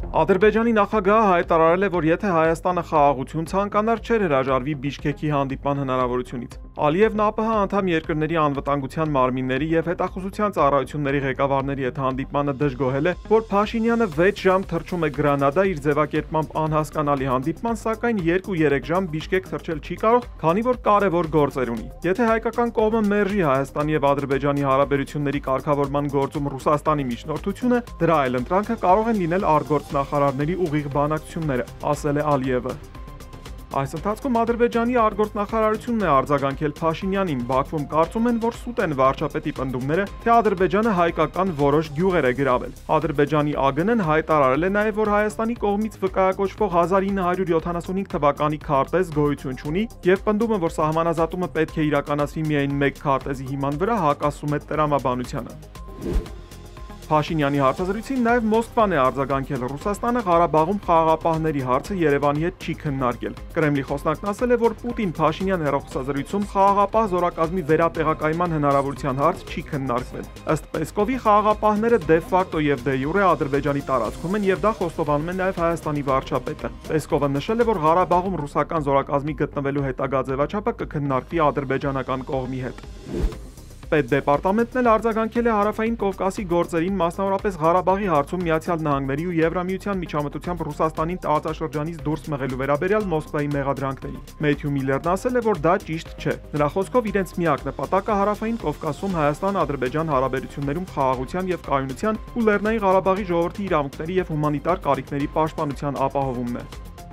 Ադրբեջանի նախագահը հայտարարել է, որ եթե Հայաստանը խաղաղություն ցանկանար, չէր հրաժարվի Բիշկեկի հանդիպման հնարավորությունից։ Ալիևն ԱՊՀ անդամ երկրների անվտանգության մարմինների եւ հետախուզության ծառայությունների ղեկավարների հետ հանդիպմանը դժգոհել է, որ Փաշինյանը 6 ժամ թռչում է Գրանադա իր ձևակերպմամբ անհասկանալի հանդիպման, սակայն 2-3 ժամ Բիշկեք թռչել չի կարող, քանի որ կարևոր գործեր ունի։ Եթե հայկական կողմը մերժի Հայաստանի եւ Ադրբեջանի հարաբերությունների կարգավորման գործում Ռուսաստանի միջնորդությունը, դրա այլընտրանքը կարող են լինել արտգործ նախարարների ուղիղ բանակցությունները, ասել է Ալիևը։ Այս ընթացքում Ադրբեջանի արտգործնախարարությունն է արձագանքել Փաշինյանին, Բաքվում կարծում են, որ սուտ են վարչապետի պնդումները, թե Ադրբեջանը հայկական որոշ գյուղեր է գրավել։ Ադրբեջանի ԱԳՆ-ն հայտարարել է նաև, որ Հայաստանի կողմից վկայակոչվող 1975 թվականի քարտեզ գոյություն չունի եւ պնդումը, որ սահմանազատումը պետք է իրականացվի միայն մեկ քարտեզի հիման վրա, հակասում է տրամաբանությանը։ Փաշինյանի հարցազրույցին նաև Մոսկվան է արձագանքել Ռուսաստանը Ղարաբաղում խաղաղապահների հարցը Երևանի հետ չի քննարկել։ Կրեմլի խոսնակն ասել է, որ Պուտին-Փաշինյան հեռախոսազրույցում խաղաղապահ զորակազմի վերատեղակայման հնարավորության հարց չի քննարկվել։ Ըստ Պեսկովի խաղաղապահները դե ֆակտո եւ դե յուրե Ադրբեջանի տարածքում են եւ դա խոստովանում է նաև Հայաստանի վարչապետը։ Պեսկովը նշել է, որ Ղարաբաղում ռուսական զորակազմի գտնվելու հետագա ձևաչափը կքննարկվի ադրբեջանական կողմի հետ։ Պետդեպարտամենտն էլ արձագանքել է Հարավային Կովկասի գործերին, մասնավորապես Ղարաբաղի հարցում Միացյալ Նահանգների ու Եվրամիության միջամտությամբ Ռուսաստանին տարածաշրջանից դուրս մղելու վերաբերյալ Մոսկվայի մեղադրանքների։ Մեթյու Միլլերն ասել է, որ դա ճիշտ չէ։ Նրա խոսքով իրենց միակ նպատակը Հարավային Կովկասում Հայաստան-Ադրբեջան հարաբերություններում խաղաղության եւ կայունության ու Լեռնային Ղարաբաղի ժողովրդի իրավունքների եւ հումանիտար կարիքների պաշտպանության ապահովումն է։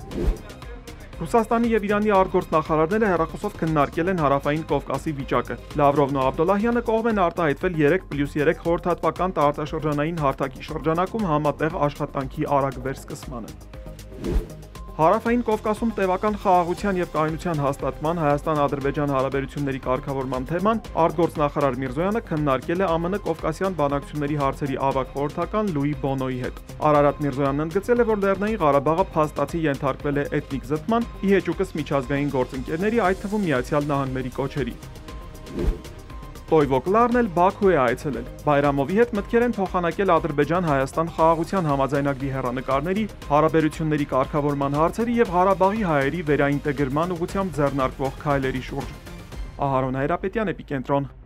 Ռուսաստանի եւ Իրանի արտգործնախարարները հեռախոսով քննարկել են Հարավային Կովկասի վիճակը։ Լավրովն ու Աբդոլլահյանը կողմ են արտահայտվել 3+3 խորհրդատվական տարածաշրջանային հարթակի շրջանակում համատեղ աշխատանքի արագ վերսկսմանը։ Հարավային Կովկասում տևական խաղաղության եւ կայունության հաստատման Հայաստան-Ադրբեջան հարաբերությունների կարգավորման թեման արտգործնախարար Միրզոյանը քննարկել է ԱՄՆ Կովկասյան բանակցությունների հարցերի ավագ խորհրդական Լուի Բոնոյի հետ։ Արարատ Միրզոյանն ընդգծել է, որ Լեռնային Ղարաբաղը փաստացի ենթարկվել է էթնիկ զտման, ի հեճուկս միջազգային գործընկերների, այդ թվում Միացյալ Նահանգների կոչերի։ Տոյվոկլարն էլ Բաքու է այցելել։ Բայրամովի հետ մտքեր են փոխանակել Ադրբեջան-Հայաստան խաղաղության համաձայնագրի հեռանկարների, հարաբերությունների կարգավորման հարցերի եւ Ղարաբաղի հայերի վերաինտեգրման ուղղությամբ ձեռնարկվող քայլերի շուրջ։ Ահարոն Հայրապետյան, Էպիկենտրոն։